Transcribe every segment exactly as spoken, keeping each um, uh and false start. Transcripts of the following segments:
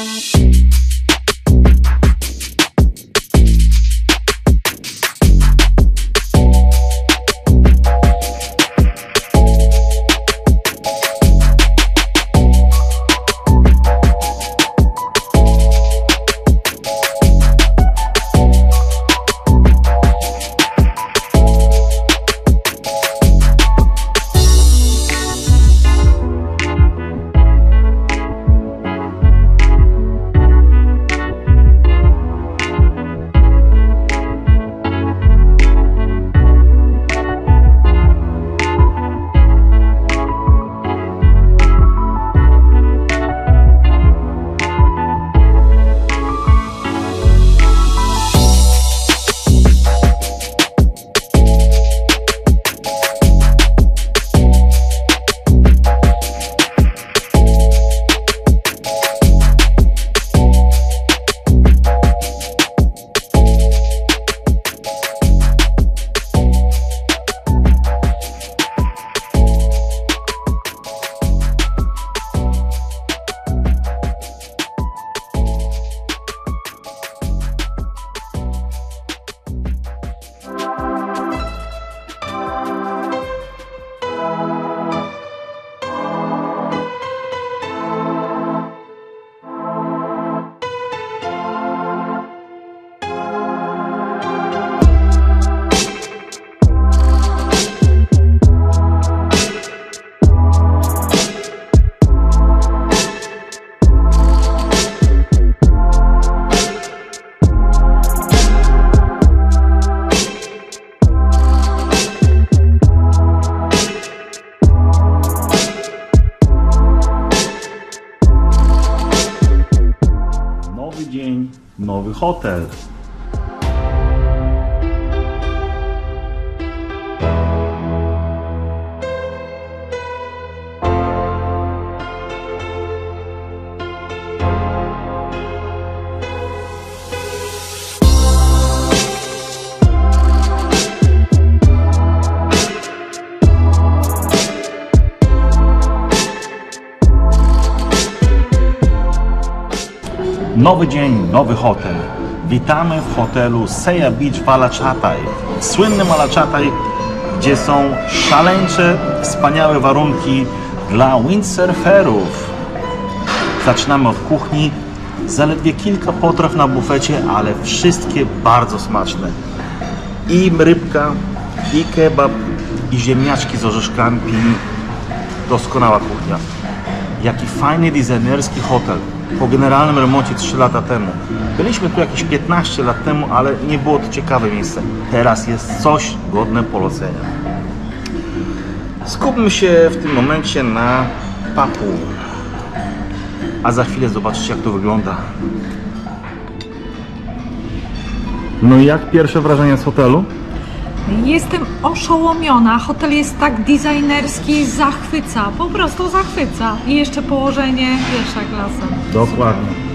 nowy hotel. Nowy dzień, nowy hotel. Witamy w hotelu Seya Beach w Alacatay. Słynnym Alacatay, gdzie są szaleńcze, wspaniałe warunki dla windsurferów. Zaczynamy od kuchni. Zaledwie kilka potraw na bufecie, ale wszystkie bardzo smaczne. I rybka, i kebab, i ziemniaczki z orzeszkami. Doskonała kuchnia. Jaki fajny, designerski hotel. Po generalnym remoncie trzy lata temu. Byliśmy tu jakieś piętnaście lat temu, ale nie było to ciekawe miejsce. Teraz jest coś godne polecenia. Skupmy się w tym momencie na Papu. A za chwilę zobaczycie, jak to wygląda. No i jak pierwsze wrażenia z hotelu? Jestem oszołomiona. Hotel jest tak designerski, zachwyca. Po prostu zachwyca. I jeszcze położenie pierwsza klasa. Dokładnie.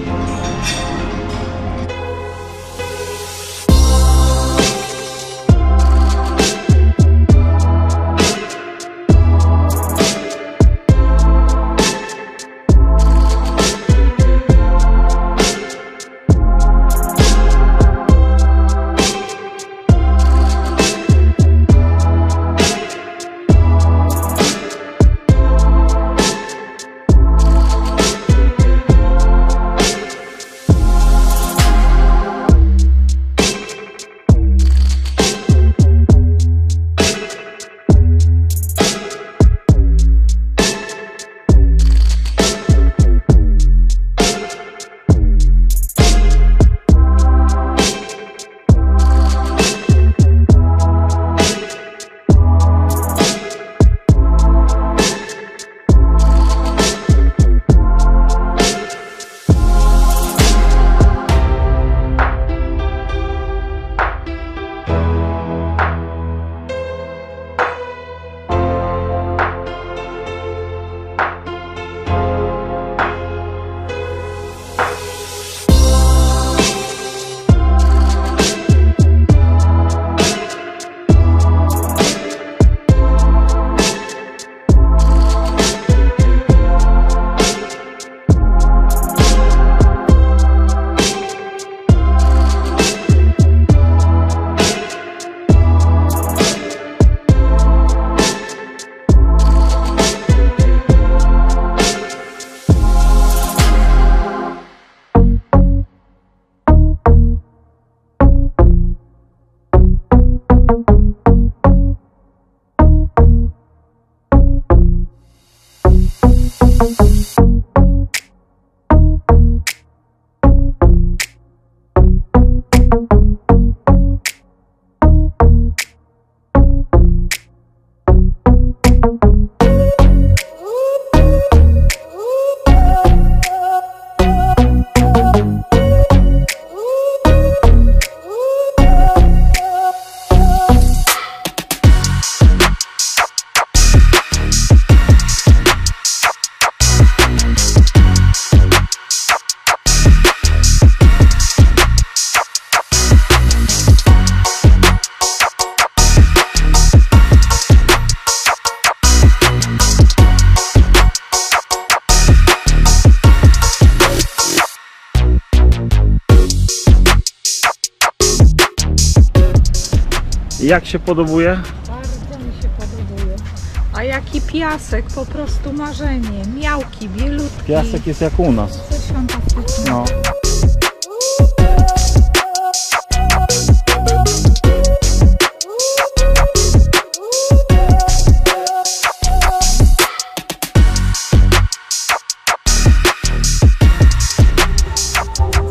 Jak się podobuje? Bardzo mi się podobuje. A jaki piasek, po prostu marzenie. Miałki, bielutki. Piasek jest jak u nas. Coś fantastycznego. No.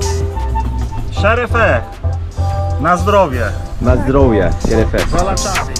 Szeryfie, na zdrowie. Na zdrowie, Szeryfie. Valacciate.